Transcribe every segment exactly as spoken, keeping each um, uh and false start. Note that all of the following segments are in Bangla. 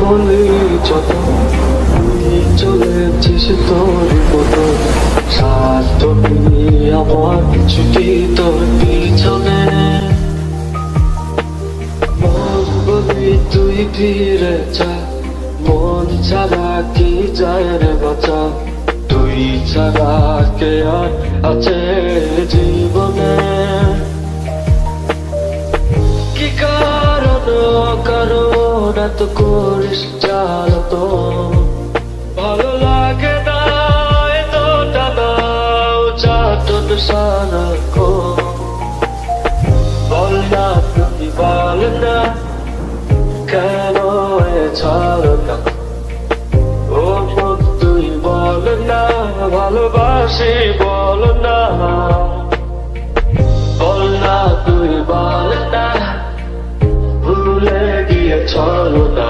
বলি যত তুই চলেছিস তোর মতো স্বার্থ নিয়ে আমার ছুটি তোর পিছনে বলি তুই ফিরে যা মন ছাড়া কি যায় রে বাঁচা তুই ছাড়া কে আর আছে জীবনে কি কারণ কারণ এত করিস চালত ভালো লাগে না এত টানাও চাটন সারাক্ষণ বল না তুই বল না কেন এ ছাড় না ও মন তুই বল না ভালোবাসি বল না বল না তুই বল না ভুলে গিয়ে চলো না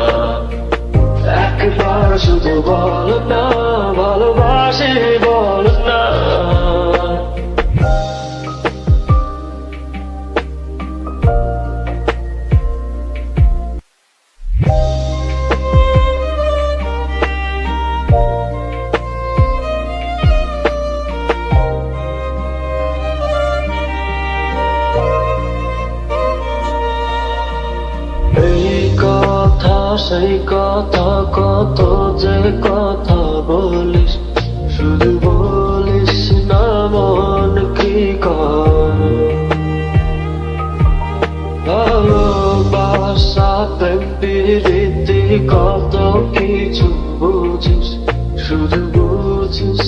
একবার শুধু বল না ভালোবাসি বল না সেই কথা কত যে কথা বলিস শুধু বলিস না মন কি কর ভালোবাসা প্রেম প্রীতি কত কিছু বুঝিস শুধু বুঝিস